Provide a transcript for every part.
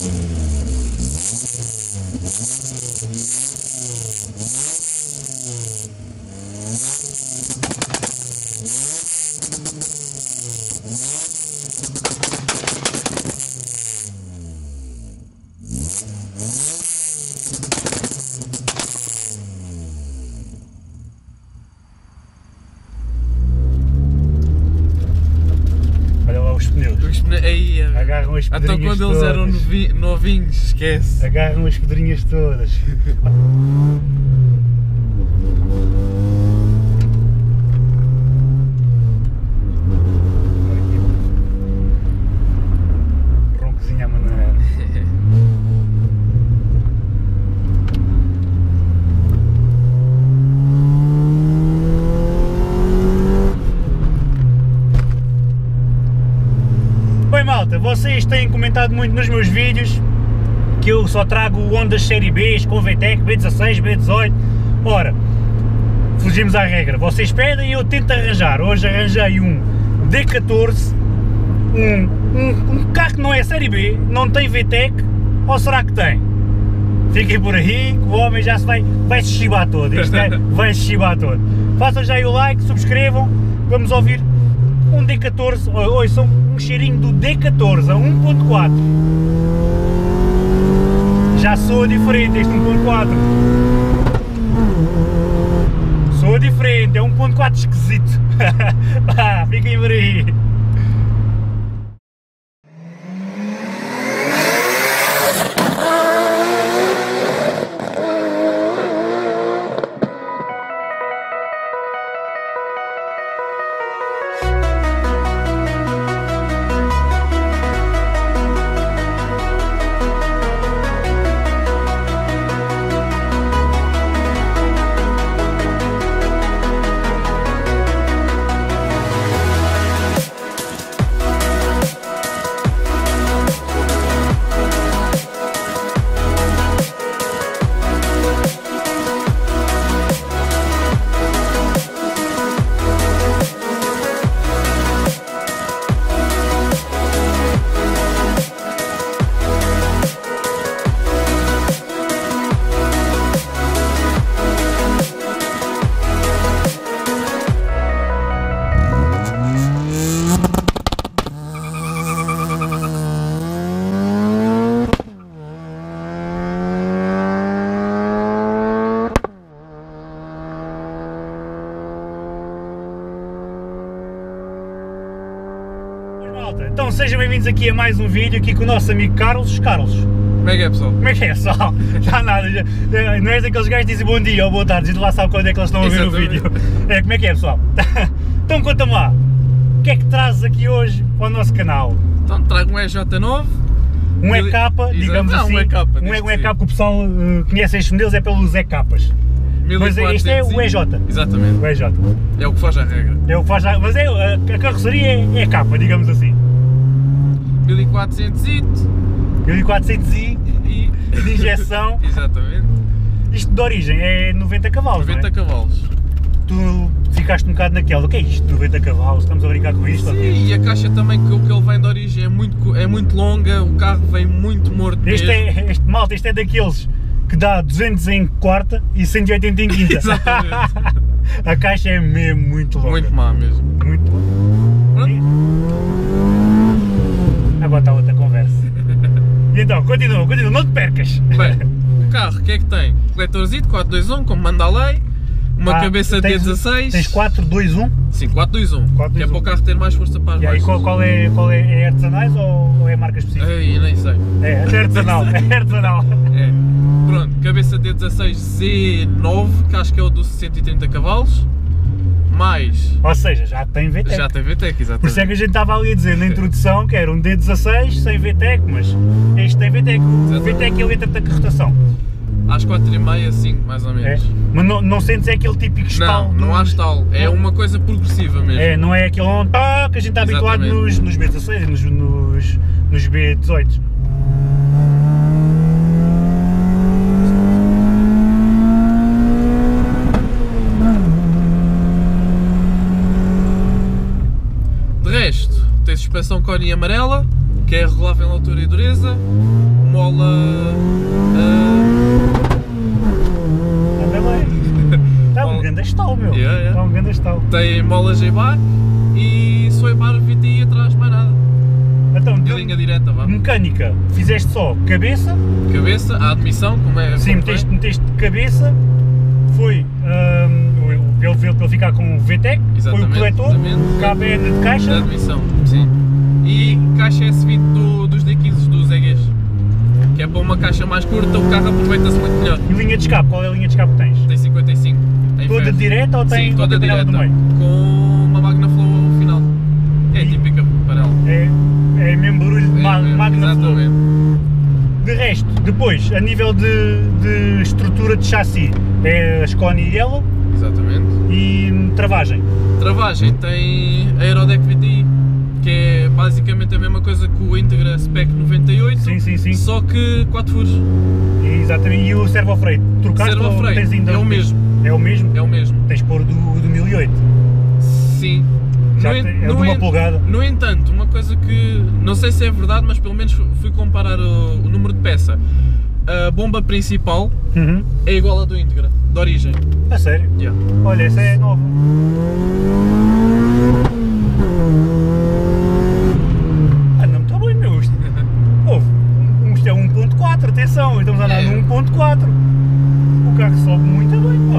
Agarram as pedrinhas então quando todas. Eles eram novinhos, esquece. Agarram as pedrinhas todas. Roncozinho à maneira. Bem, malta, vocês têm comentado muito nos meus vídeos que eu só trago Hondas série B com VTEC, B16, B18. Ora, fugimos à regra, vocês pedem e eu tento arranjar. Hoje arranjei um D14, um carro que não é série B, não tem VTEC, ou será que tem? Fiquem por aí, que o homem já se vai se chibar todo, isto é, vai se chibar todo. Façam já aí o like, subscrevam, vamos ouvir um D14, ouçam um cheirinho do D14 a 1.4. Já soa diferente este 1.4. Soa diferente, é 1.4 esquisito. Fiquem por aí. Então sejam bem-vindos aqui a mais um vídeo aqui com o nosso amigo Carlos. Carlos, Como é que é, pessoal? como é que é, pessoal? Já nada, não és daqueles gajos que dizem bom dia ou boa tarde, a gente lá sabe quando é que eles estão a ver o vídeo. É, como é que é, pessoal? Então conta-me lá, o que é que trazes aqui hoje para o nosso canal? Então trago um EJ9. Um EK, digamos não, assim, um EK, um EK que o pessoal conhece estes modelos é pelos EKs. Mas este é o EJ. Exatamente. O EJ. É o que faz a regra. É o que faz, mas a carroceria é capa, digamos assim. 1400 1400 e de injeção. Exatamente. Isto de origem é 90 cavalos, 90 não é? cavalos. Tu ficaste um bocado naquela, o que é isto? 90 cavalos, estamos a brincar com isto? Sim, e a caixa também, que o que ele vem de origem é muito longa, o carro vem muito morto Este mesmo. este é daqueles que dá 200 em quarta e 180 em quinta. Exatamente. A caixa é mesmo muito longa. Muito má mesmo. Muito longa. Agora está outra conversa. E então, continua, não te percas. Bem, o carro, o que é que tem? Coletorzito 421, como manda a lei, uma cabeça D16. Tens 421? Sim, 421, que é para o carro ter mais força para as E aí, marchas. qual é artesanais ou é marca específica? Ei, nem sei. É artesanal, é artesanal. É. Pronto, cabeça D16 Z9, que acho que é o dos 130 cavalos, mais... Ou seja, já tem VTEC. Já tem VTEC, exatamente. Por isso é que a gente estava ali a dizer na introdução que era um D16 sem VTEC, mas este tem VTEC. O VTEC ele entra na rotação. Às 4,5, 5, mais ou É. menos. Mas não sentes aquele típico estalo? Não há estalo, é uma coisa progressiva mesmo. É, não é aquele onde que a gente está habituado nos B16 e nos B18. De resto, tem suspensão Koni amarela, que é regulável em altura e dureza, mola... Anda bem. Está um grande estalo, meu. Está um grande estalo. Tem mola G-Bar e Swaybar VTI atrás, mais nada. Então, De linha direta, vá. mecânica, fizeste só cabeça. Cabeça, a admissão, como é... Sim, como meteste cabeça. Foi ele ficar com o VTEC, foi o Exatamente, coletor, exatamente. KBN de De caixa. admissão, sim. E caixa S20 dos D15 dos EGs. Que é para uma caixa mais curta, o carro aproveita-se muito melhor. E linha de escape, qual é a linha de escape que tens? Tem 55. Em Toda ferro. direta ou tem Sim, toda tem direta. do meio? Com uma Magna Flow ao final. É típica para ela. É mesmo barulho de Magna Flow. Exatamente. De resto, depois, a nível de estrutura de chassi, é a Sconi Yellow Exatamente. e travagem. Travagem tem Aerodeck VTI, que é basicamente a mesma coisa que o Integra Spec 98, Sim. só que 4 furos. Exatamente. E o servofreio, trocaste ou Servofreio, tens ainda? é o mesmo. É o mesmo? É o mesmo. Tens de pôr do 1008. Sim. É de uma polegada. No entanto, uma coisa que não sei se é verdade, mas pelo menos fui comparar o número de peça. A bomba principal é igual à do Integra, de origem. A sério? Yeah. Olha, essa é nova. Anda muito bem, meu. Isto é 1.4, atenção, estamos a andar no 1.4. O carro sobe muito bem, pá.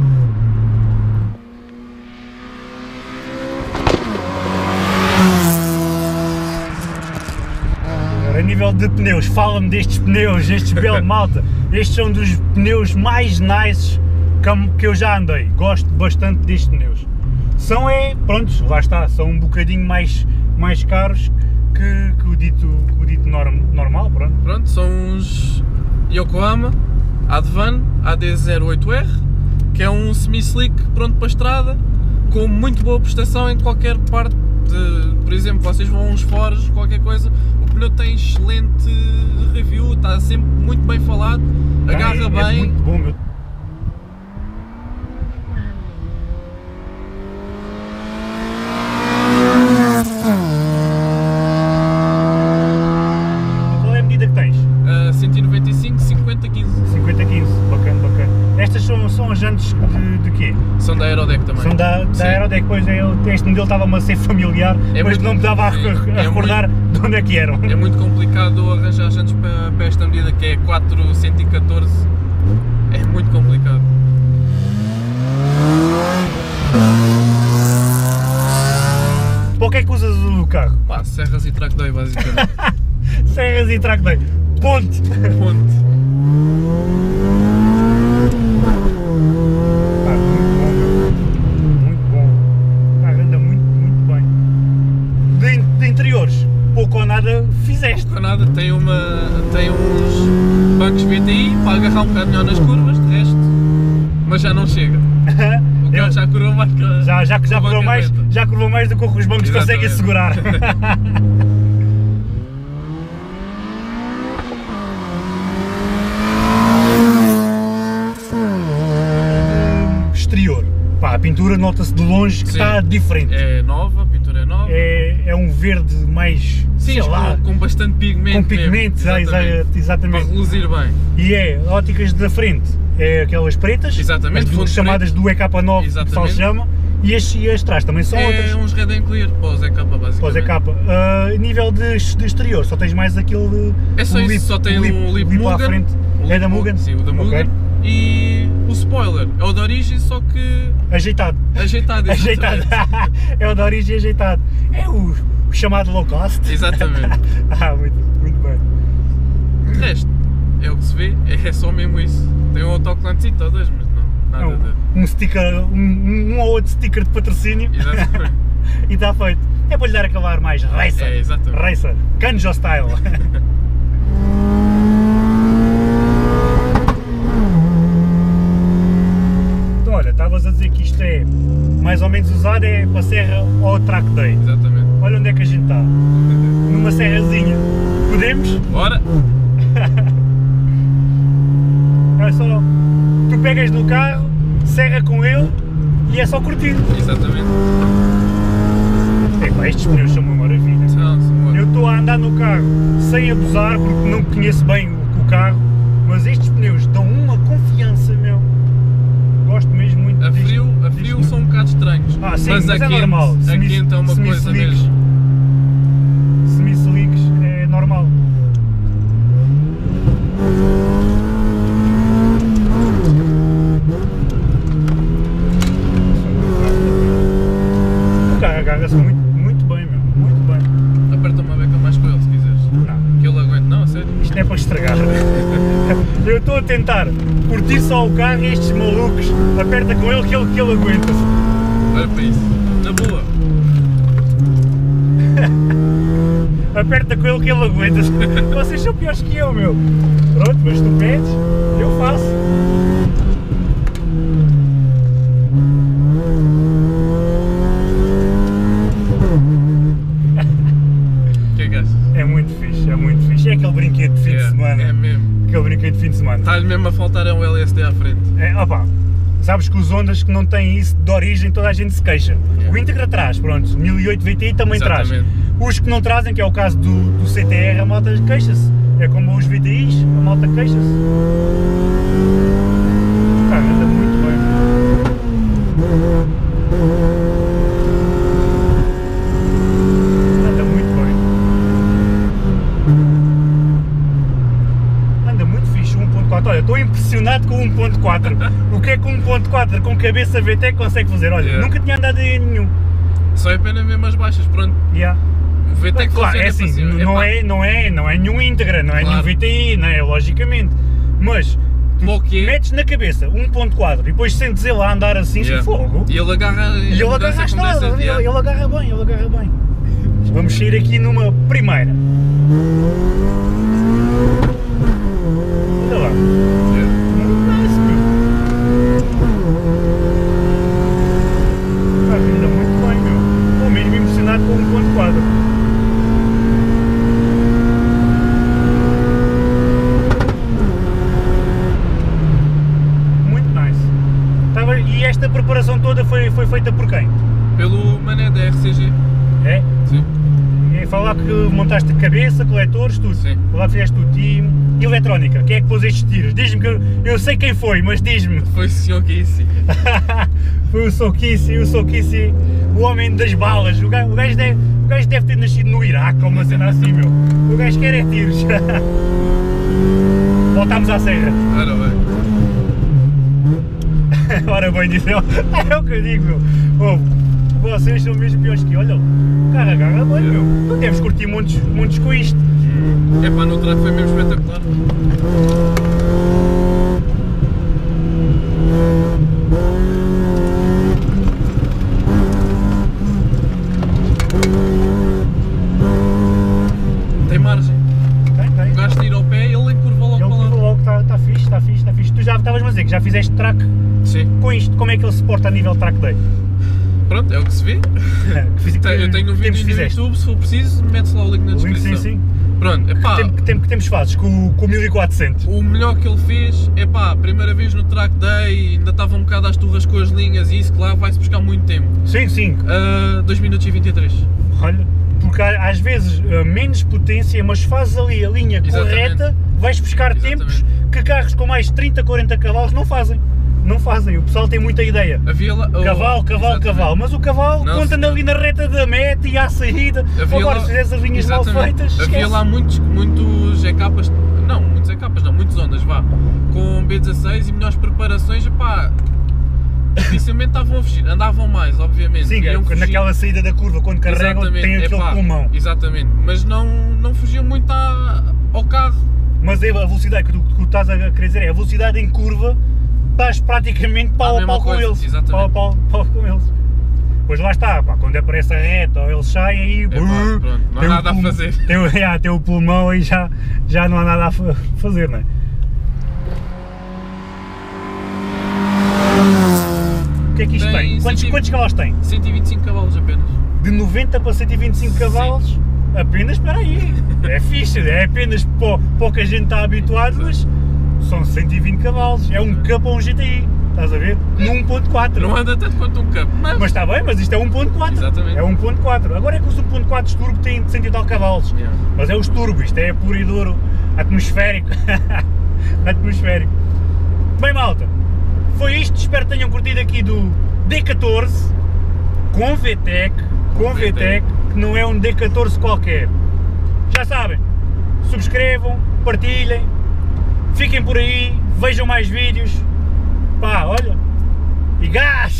A nível de pneus, fala-me destes pneus, estes belo malta. Estes são dos pneus mais nice que eu já andei. Gosto bastante destes pneus. São prontos, lá está, são um bocadinho mais caros que o dito normal, pronto. Pronto, são uns Yokohama Advan AD08R, que é um semi-slick pronto para a estrada, com muito boa prestação em qualquer parte. Por exemplo, vocês vão a uns foros, qualquer coisa, o pneu tem excelente review, está sempre muito bem falado, agarra bem. É muito bom, meu. Qual é a medida que tens? 195, 50, 15. 50-15, bacana. Estas são as jantes de quê? São da Aerodeck também. São da Aerodeck, pois este modelo estava-me a ser familiar, mas muito, não me dava a recordar de onde é que eram. É muito complicado arranjar jantes para esta medida, que é 414. É muito complicado. Para o que é que usas o carro? Pá, serras e track day basicamente. Serras e track day. Ponte! Ponte. Muito bom. O carro anda muito bem. De interiores, pouco ou nada fizeste. Pouco ou nada, tem uns bancos VTI para agarrar um bocado melhor nas curvas, de resto, mas já não chega. O carro já curvou mais que já curvou mais do que os bancos conseguem segurar. Exterior. Pá, a pintura nota-se de longe que está diferente. É nova, a pintura é nova. É um verde mais, sei lá, com bastante pigmento. com pigmento, exatamente. Para reluzir bem. E óticas da frente, é aquelas pretas, exatamente, as chamadas do EK9, que o pessoal chama, e as trás também são outras. É uns Red and Clear para os EK, basicamente. Para os EK. Nível de exterior, só tens mais aquele... É só isso, só tem o lip Mugen. À frente. É da Mugen? Sim, o da Mugen. Okay. E o spoiler é o da origem, só que... Ajeitado. Ajeitado. É o da origem ajeitado. É o chamado low cost. Exatamente. Muito bem. O resto, é o que se vê, é só mesmo isso. Tem um autocolante e todas, mas não, nada de... Um sticker, um ou outro sticker de patrocínio. Exatamente. E está feito. É para lhe dar a acabar mais racer. É, exatamente. Racer. Kanjo style. Então olha, estavas a dizer que isto é mais ou menos usado para serra ou track day. Exatamente. Olha onde é que a gente está. Numa serrazinha. Podemos? Bora! É só, tu pegas no carro, serra com ele e é só curtir. Exatamente. Epá, estes pneus são uma maravilha. Não, Eu estou a andar no carro sem abusar, porque não conheço bem o carro, mas estes pneus dão uma confiança, meu. Gosto mesmo muito A disto. frio são um bocado estranhos, Sim, mas a é quente, normal. a quente é uma coisa mesmo. Semi-slicks é normal. O carro agarra-se muito bem, meu. Muito bem. Aperta uma beca mais com ele se quiseres. Não. Que ele aguenta, não, a sério. Isto é para estragar. Eu estou a tentar curtir só o carro e estes malucos aperta com ele que ele aguenta. Olha para isso, na boa. Aperta com ele que ele aguenta. Vocês são piores que eu, meu. Pronto, mas tu pedes, eu faço. O que é que achas? É muito fixe, é muito fixe. É aquele brinquedo de fim de semana. É mesmo. Aquele brinquedo de fim de semana. Está-lhe mesmo a faltar um LSD à frente. Opa, sabes que os Hondas que não têm isso de origem, toda a gente se queixa. O Integra traz, pronto, 1008 VTI também traz. Os que não trazem, que é o caso do CTR, a malta queixa-se. É como os VTIs, a malta queixa-se. Cara, anda muito bem. Anda muito bem. Anda muito fixe, 1.4. Olha, estou impressionado com o 1.4. O que é que o 1.4 com cabeça VTEC consegue fazer? Olha, nunca tinha andado em nenhum. Só é pena mesmo as baixas, pronto. O VTEC claro, é assim, não é nenhum Integra, não é nenhum VTI, não é, logicamente. Mas tu metes na cabeça 1.4 e depois sentes ele a andar assim, fogo. E ele agarra a estrada, ele agarra bem, ele agarra bem. Vamos sair aqui numa primeira. Olha lá. Muito nice, meu. Anda muito bem, meu. Estou mesmo impressionado com o 1.4. E esta preparação toda foi feita por quem? Pelo mané da RCG. É? Sim. E falar que montaste cabeça, coletores, tudo. Sim. Falar que fizeste tudo. E eletrónica, quem é que pôs estes tiros? Diz-me que eu sei quem foi, mas diz-me. Foi o Sr. Kissi. Foi o Sokissi, o homem das balas. O gajo deve ter nascido no Iraque ou uma cena assim, meu. O gajo quer é tiros. Voltámos à serra. Ora bem. Ora bem, diz ele. É o que eu digo, meu. Vocês são mesmo piores que eu. Olha, o cara agarra bem, meu. Tu deves curtir montes com isto. É pá, no track foi mesmo espetacular. Tem margem. Tem. O gajo tira ao pé e ele encurva logo para lá. Ele logo, está fixe. Tu já estavas a dizer que já fizeste track. Sim. Com isto, como é que ele se porta a nível track day? Pronto, é o que se vê. Eu tenho um vídeo no YouTube, se for preciso, mete-se lá o link na descrição. Sim. Pronto, epá, que tempos fazes com o 1400? O melhor que ele fez, epá, primeira vez no track day, ainda estava um bocado às turras com as linhas e isso, que lá vai-se buscar muito tempo. Sim. 2 minutos e 23. Olha, porque às vezes menos potência, mas fazes ali a linha correta, vais buscar tempos que carros com mais de 30, 40 cavalos não fazem. Não fazem, o pessoal tem muita ideia. Havia lá, cavalo, mas o cavalo conta ali na reta da meta e à saída. Agora, se fizeres as linhas mal feitas, esquece. Havia lá muitos EKs, muitos Hondas, vá, com B16 e melhores preparações, pá, dificilmente estavam a fugir, andavam mais, obviamente. Sim, naquela saída da curva, quando carregam, tem aquele pulmão. Exatamente, mas não fugiam muito ao carro. Mas a velocidade que tu estás a querer dizer é a velocidade em curva. Estás praticamente pau a pau com eles. Pau a pau com eles. Pois lá está, pá, quando aparece a reta ou eles saem aí. Pronto, não há nada a fazer. Tem o pulmão e já não há nada a fazer, não é? O que é que isto tem? Quantos cavalos tem? 125 cavalos apenas. De 90 para 125 cavalos? Apenas, espera aí. É fixe, é apenas pouca gente está habituado, mas. São 120 cavalos, é um Cup ou um GTI. estás a ver? No 1.4. Não anda tanto quanto um Cup, Mas está bem, mas isto é 1.4. Exatamente. É 1.4. Agora é que os 1.4 turbo têm 100 e tal cavalos. Yeah. Mas é os turbo, isto é puro e duro, atmosférico. Atmosférico. Bem, malta, foi isto. Espero que tenham curtido aqui do D14 com VTEC, que não é um D14 qualquer. Já sabem, subscrevam, partilhem, fiquem por aí, vejam mais vídeos. Pá, olha, e gás!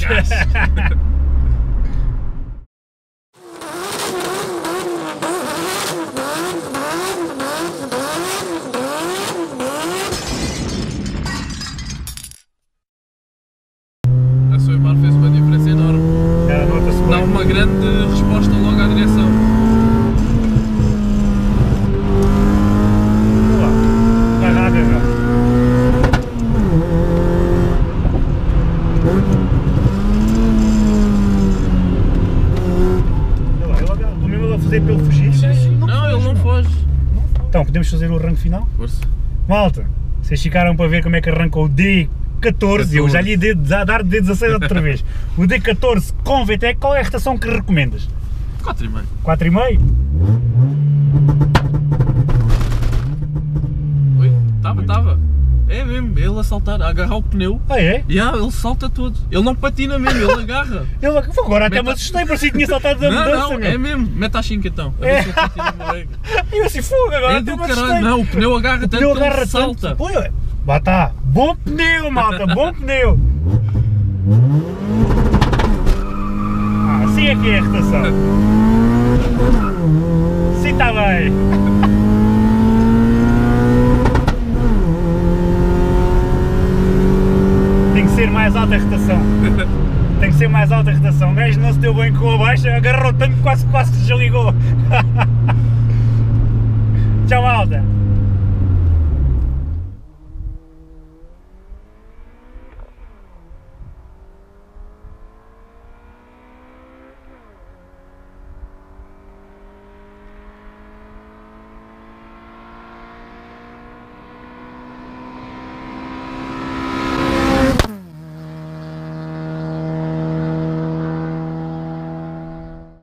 A sua Mar fez uma diferença enorme. Nota-se Dá bem. uma grande resposta logo à direção. Vai lá, agarrar. Do mesmo a fazer pelo fugir? Não, ele não foge. Então, podemos fazer o arranque final? Força. Malta, vocês ficaram para ver como é que arrancou o D14, eu já lhe ia dar D16 outra vez. O D14 com VTEC, qual é a rotação que recomendas? 4,5. 4,5? Oi? Estava. É mesmo, ele a saltar, a agarrar o pneu. Ah é? Ele salta todo. Ele não patina mesmo, ele agarra. Ele, agora até me assustei, parecia que tinha saltado da mudança. Não, meu. é mesmo. Mete às 5 então. A ver se ele patina no meio. Eu assim, fogo, agora É até do me assustei. caralho, não, o pneu agarra tanto pneu que ele agarra salta. tanto. Oi, lá está. Bom pneu, malta, bom pneu. Assim é que é a rotação. Sim, está bem. Tem que ser mais alta a rotação. Tem que ser mais alta a rotação. O gajo não se deu bem com a baixa, agarrou tanto que quase se desligou.